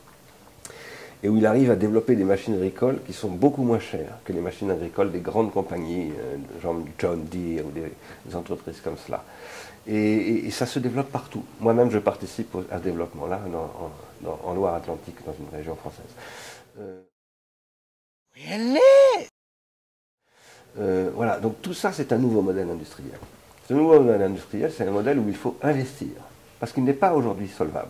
Et où il arrive à développer des machines agricoles qui sont beaucoup moins chères que les machines agricoles des grandes compagnies, euh, genre John Deere ou des, des entreprises comme cela. Et, et, et ça se développe partout. Moi-même, je participe au, à ce développement-là en, en, en Loire-Atlantique, dans une région française. Euh, euh, voilà, donc tout ça, c'est un nouveau modèle industriel. Ce nouveau modèle industriel, c'est un modèle où il faut investir, parce qu'il n'est pas aujourd'hui solvable.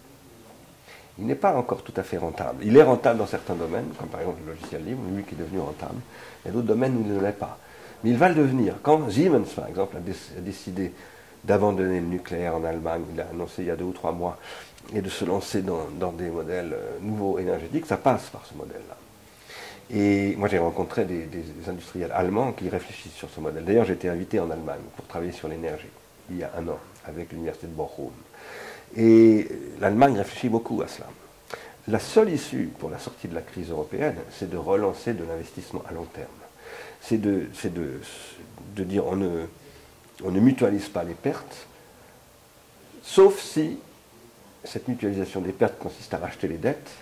Il n'est pas encore tout à fait rentable. Il est rentable dans certains domaines, comme par exemple le logiciel libre, lui qui est devenu rentable. Il y a d'autres domaines où il ne l'est pas. Mais il va le devenir. Quand Siemens, par exemple, a décidé d'abandonner le nucléaire en Allemagne, il l'a annoncé il y a deux ou trois mois, et de se lancer dans, dans des modèles nouveaux énergétiques, ça passe par ce modèle-là. Et moi, j'ai rencontré des, des industriels allemands qui réfléchissent sur ce modèle. D'ailleurs, j'ai été invité en Allemagne pour travailler sur l'énergie, il y a un an, avec l'université de Bochum. Et l'Allemagne réfléchit beaucoup à cela. La seule issue pour la sortie de la crise européenne, c'est de relancer de l'investissement à long terme. C'est de, c'est de, de dire on ne, on ne mutualise pas les pertes, sauf si cette mutualisation des pertes consiste à racheter les dettes,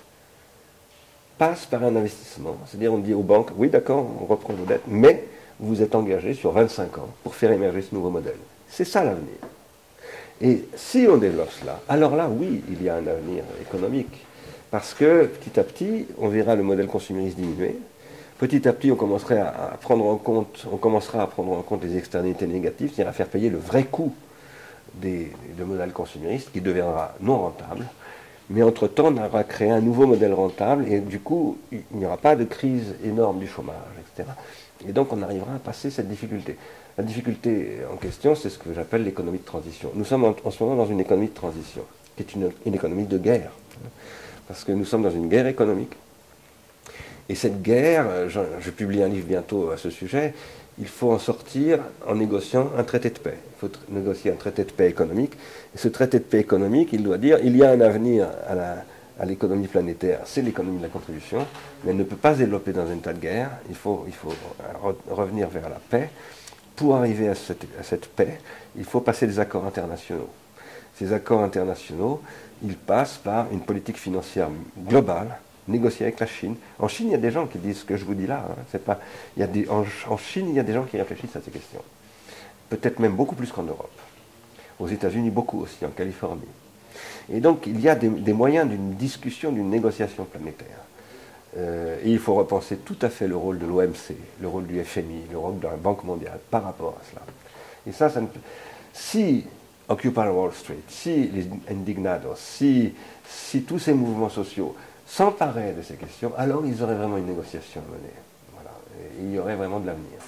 passe par un investissement. C'est-à-dire on dit aux banques, oui d'accord, on reprend vos dettes, mais vous êtes engagés sur vingt-cinq ans pour faire émerger ce nouveau modèle. C'est ça l'avenir. Et si on développe cela, alors là, oui, il y a un avenir économique. Parce que petit à petit, on verra le modèle consumériste diminuer. Petit à petit, on, commencerait à, à prendre en compte, on commencera à prendre en compte les externalités négatives, c'est-à-dire à faire payer le vrai coût des, des modèles consuméristes qui deviendra non rentable. Mais entre-temps, on aura créé un nouveau modèle rentable et du coup, il n'y aura pas de crise énorme du chômage, et cetera. Et donc, on arrivera à passer cette difficulté. La difficulté en question, c'est ce que j'appelle l'économie de transition. Nous sommes en, en ce moment dans une économie de transition, qui est une, une économie de guerre. Parce que nous sommes dans une guerre économique. Et cette guerre, je, je publie un livre bientôt à ce sujet, il faut en sortir en négociant un traité de paix. Il faut négocier un traité de paix économique. Et ce traité de paix économique, il doit dire il y a un avenir à la, à l'économie planétaire, c'est l'économie de la contribution, mais elle ne peut pas se développer dans un état de guerre. Il faut, il faut re, revenir vers la paix. Pour arriver à cette, à cette paix, il faut passer des accords internationaux. Ces accords internationaux, ils passent par une politique financière globale, négociée avec la Chine. En Chine, il y a des gens qui disent ce que je vous dis là. Hein, c'est pas, il y a des, en, en Chine, il y a des gens qui réfléchissent à ces questions. Peut-être même beaucoup plus qu'en Europe. Aux États-Unis, beaucoup aussi, en Californie. Et donc, il y a des, des moyens d'une discussion, d'une négociation planétaire. Euh, et il faut repenser tout à fait le rôle de l'O M C, le rôle du F M I, le rôle de la Banque mondiale par rapport à cela. Et ça, ça ne peut... si Occupy Wall Street, si les Indignados, si, si tous ces mouvements sociaux s'emparaient de ces questions, alors ils auraient vraiment une négociation à mener. Voilà. Et il y aurait vraiment de l'avenir.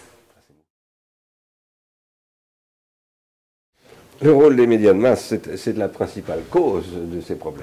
Le rôle des médias de masse, c'est la principale cause de ces problèmes.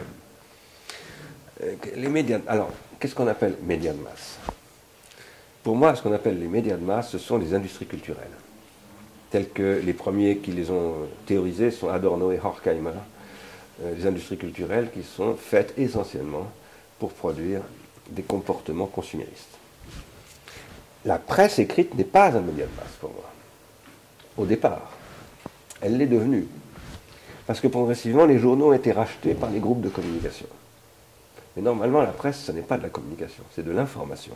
Les médias, alors, qu'est-ce qu'on appelle médias de masse? Pour moi, ce qu'on appelle les médias de masse, ce sont les industries culturelles, telles que les premiers qui les ont théorisées sont Adorno et Horkheimer, euh, les industries culturelles qui sont faites essentiellement pour produire des comportements consuméristes. La presse écrite n'est pas un média de masse pour moi, au départ. Elle l'est devenue, parce que progressivement, les journaux ont été rachetés par les groupes de communication. Mais normalement, la presse, ce n'est pas de la communication, c'est de l'information.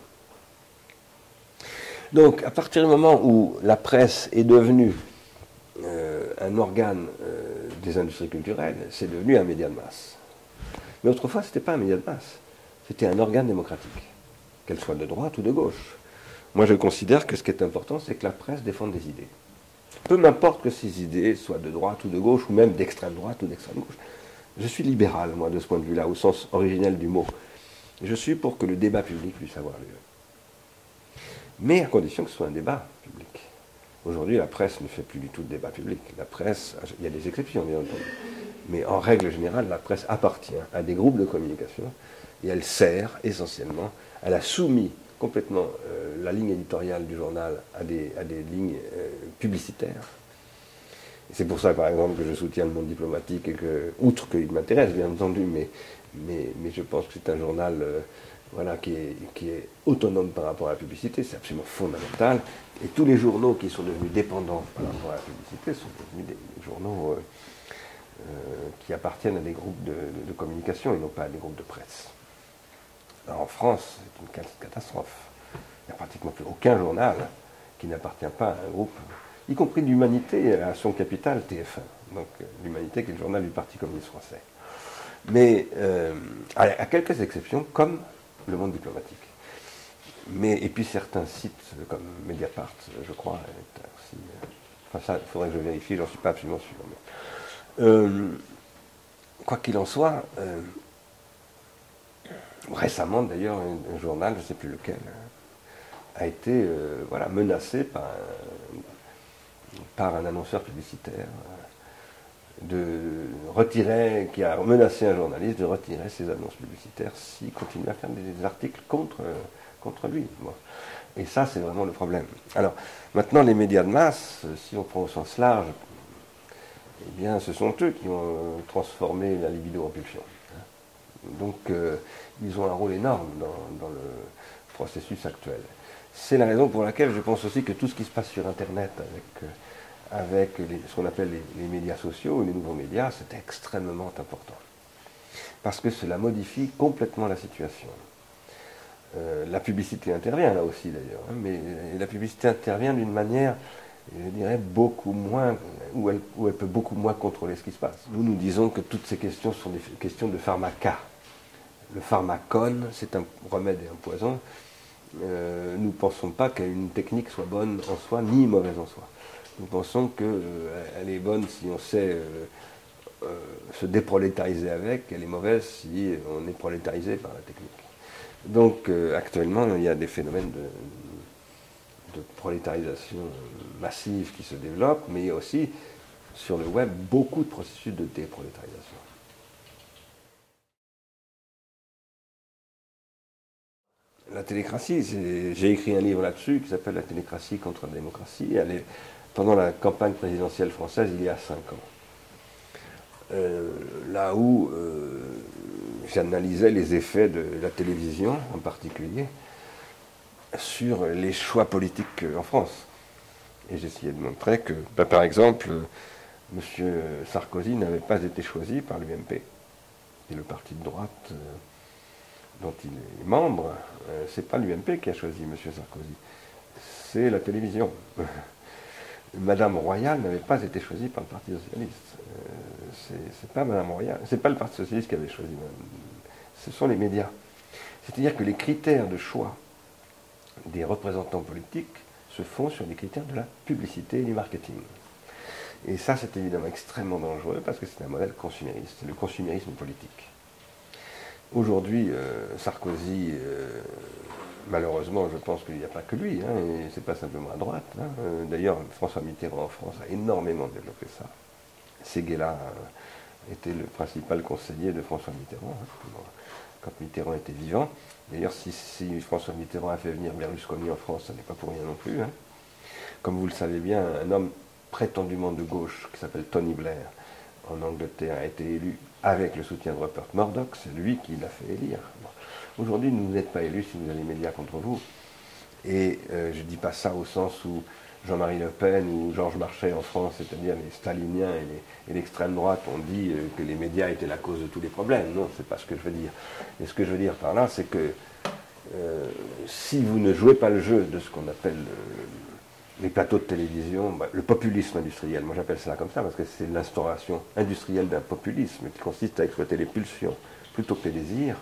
Donc, à partir du moment où la presse est devenue euh, un organe euh, des industries culturelles, c'est devenu un média de masse. Mais autrefois, ce n'était pas un média de masse, c'était un organe démocratique, qu'elle soit de droite ou de gauche. Moi, je considère que ce qui est important, c'est que la presse défende des idées. Peu m'importe que ces idées soient de droite ou de gauche, ou même d'extrême droite ou d'extrême gauche. Je suis libéral, moi, de ce point de vue-là, au sens originel du mot. Je suis pour que le débat public puisse avoir lieu. Mais à condition que ce soit un débat public. Aujourd'hui, la presse ne fait plus du tout de débat public. La presse, il y a des exceptions, bien entendu. Mais en règle générale, la presse appartient à des groupes de communication et elle sert essentiellement, elle a soumis complètement euh, la ligne éditoriale du journal à des, à des lignes euh, publicitaires. C'est pour ça, par exemple, que je soutiens le Monde diplomatique et que, outre qu'il m'intéresse, bien entendu, mais, mais, mais je pense que c'est un journal euh, voilà, qui, est, qui est autonome par rapport à la publicité, c'est absolument fondamental. Et tous les journaux qui sont devenus dépendants par rapport à la publicité sont devenus des, des journaux euh, euh, qui appartiennent à des groupes de, de, de communication et non pas à des groupes de presse. Alors en France, c'est une catastrophe. Il n'y a pratiquement plus aucun journal qui n'appartient pas à un groupe, y compris l'Humanité à son capital, T F un. Donc l'Humanité qui est le journal du Parti communiste français. Mais euh, à quelques exceptions, comme le Monde diplomatique. Mais, et puis certains sites comme Mediapart, je crois, est aussi, enfin ça, il faudrait que je vérifie, j'en suis pas absolument sûr. Mais, euh, quoi qu'il en soit, euh, récemment d'ailleurs, un, un journal, je ne sais plus lequel, a été euh, voilà, menacé par un, par un annonceur publicitaire de retirer, qui a menacé un journaliste de retirer ses annonces publicitaires s'il continue à faire des, des articles contre, contre lui. Bon. Et ça, c'est vraiment le problème. Alors, maintenant, les médias de masse, si on prend au sens large, eh bien, ce sont eux qui ont transformé la libido en pulsion. Donc, euh, ils ont un rôle énorme dans, dans le processus actuel. C'est la raison pour laquelle je pense aussi que tout ce qui se passe sur Internet avec... Euh, avec les, ce qu'on appelle les, les médias sociaux, les nouveaux médias, c'est extrêmement important. Parce que cela modifie complètement la situation. Euh, la publicité intervient là aussi d'ailleurs, hein, mais la publicité intervient d'une manière, je dirais, beaucoup moins, où elle, où elle peut beaucoup moins contrôler ce qui se passe. Nous, nous disons que toutes ces questions sont des questions de pharmaca. Le pharmacone, c'est un remède et un poison. Euh, nous ne pensons pas qu'une technique soit bonne en soi, ni mauvaise en soi. Nous pensons qu'elle euh, est bonne si on sait euh, euh, se déprolétariser avec, elle est mauvaise si on est prolétarisé par la technique. Donc euh, actuellement, il y a des phénomènes de, de prolétarisation massive qui se développent, mais il y a aussi sur le web beaucoup de processus de déprolétarisation. La télécratie, j'ai écrit un livre là-dessus qui s'appelle « La télécratie contre la démocratie ». Elle est pendant la campagne présidentielle française il y a cinq ans. Euh, là où euh, j'analysais les effets de la télévision en particulier sur les choix politiques en France. Et j'essayais de montrer que, ben, par exemple, M. Sarkozy n'avait pas été choisi par l'U M P, qui est le parti de droite euh, dont il est membre. Euh, c'est pas l'U M P qui a choisi M. Sarkozy, c'est la télévision. Madame Royal n'avait pas été choisie par le Parti socialiste. Euh, c'est pas Madame Royal, c'est pas le Parti socialiste qui avait choisi Madame. Ce sont les médias. C'est-à-dire que les critères de choix des représentants politiques se font sur des critères de la publicité et du marketing. Et ça, c'est évidemment extrêmement dangereux parce que c'est un modèle consumériste, c'est le consumérisme politique. Aujourd'hui, euh, Sarkozy, euh, malheureusement, je pense qu'il n'y a pas que lui, hein, et c'est pas simplement à droite. Hein. Euh, D'ailleurs, François Mitterrand en France a énormément développé ça. Séguéla euh, était le principal conseiller de François Mitterrand, hein, quand Mitterrand était vivant. D'ailleurs, si, si François Mitterrand a fait venir Berlusconi en France, ça n'est pas pour rien non plus. Hein. Comme vous le savez bien, un homme prétendument de gauche qui s'appelle Tony Blair en Angleterre a été élu avec le soutien de Rupert Murdoch, c'est lui qui l'a fait élire. Bon. Aujourd'hui, vous n'êtes pas élu si vous avez les médias contre vous. Et euh, je ne dis pas ça au sens où Jean-Marie Le Pen ou Georges Marchais en France, c'est-à-dire les staliniens et l'extrême droite, ont dit euh, que les médias étaient la cause de tous les problèmes. Non, c'est pas ce que je veux dire. Et ce que je veux dire par là, c'est que euh, si vous ne jouez pas le jeu de ce qu'on appelle euh, les plateaux de télévision, bah, le populisme industriel, moi j'appelle ça comme ça parce que c'est l'instauration industrielle d'un populisme qui consiste à exploiter les pulsions plutôt que les désirs,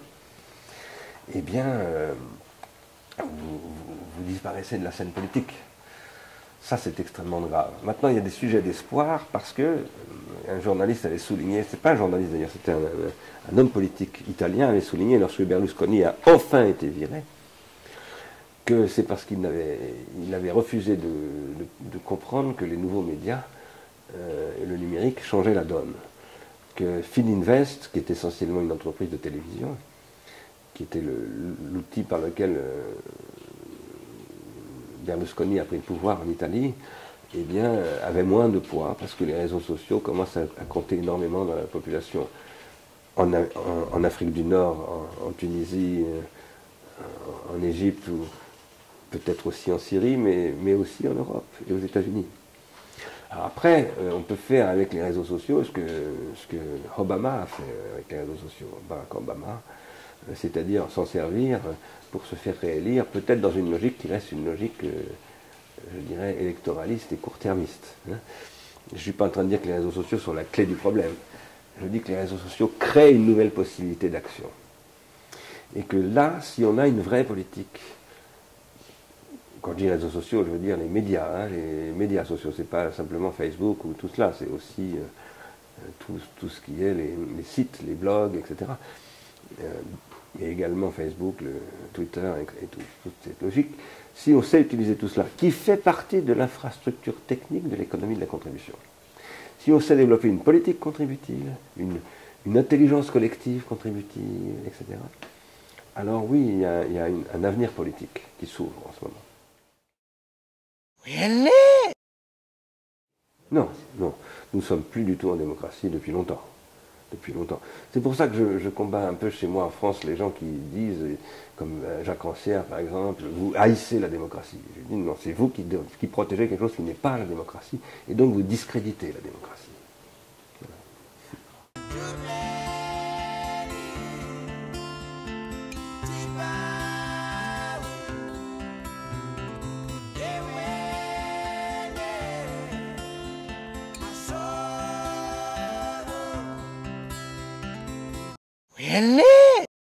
eh bien, euh, vous, vous, vous disparaissez de la scène politique. Ça, c'est extrêmement grave. Maintenant, il y a des sujets d'espoir parce que euh, un journaliste avait souligné, c'est pas un journaliste d'ailleurs, c'était un, un, un homme politique italien, avait souligné lorsque Berlusconi a enfin été viré, que c'est parce qu'il avait, il avait refusé de, de, de comprendre que les nouveaux médias euh, et le numérique changeaient la donne. Que Fininvest, qui est essentiellement une entreprise de télévision, qui était l'outil par lequel euh, Berlusconi a pris le pouvoir en Italie, eh bien, avait moins de poids parce que les réseaux sociaux commencent à, à compter énormément dans la population. En, en, en Afrique du Nord, en, en Tunisie, en, en Égypte, ou peut-être aussi en Syrie, mais, mais aussi en Europe et aux États-Unis. Alors après, euh, on peut faire avec les réseaux sociaux ce que, ce que Obama a fait avec les réseaux sociaux, Barack Obama, euh, c'est-à-dire s'en servir pour se faire réélire, peut-être dans une logique qui reste une logique, euh, je dirais, électoraliste et court-termiste. Hein. Je ne suis pas en train de dire que les réseaux sociaux sont la clé du problème. Je dis que les réseaux sociaux créent une nouvelle possibilité d'action. Et que là, si on a une vraie politique, quand je dis réseaux sociaux, je veux dire les médias, hein, les médias sociaux, c'est pas simplement Facebook ou tout cela, c'est aussi euh, tout, tout ce qui est les, les sites, les blogs, et cetera. Euh, et également Facebook, le Twitter et, et tout, toute cette logique. Si on sait utiliser tout cela, qui fait partie de l'infrastructure technique de l'économie de la contribution, si on sait développer une politique contributive, une, une intelligence collective contributive, et cetera, alors oui, il y a, il y a une, un avenir politique qui s'ouvre en ce moment. Non, non, nous ne sommes plus du tout en démocratie depuis longtemps. Depuis longtemps. C'est pour ça que je, je combats un peu chez moi en France les gens qui disent, comme Jacques Rancière par exemple, vous haïssez la démocratie. Je dis non, c'est vous qui, qui protégez quelque chose qui n'est pas la démocratie, et donc vous discréditez la démocratie. Really?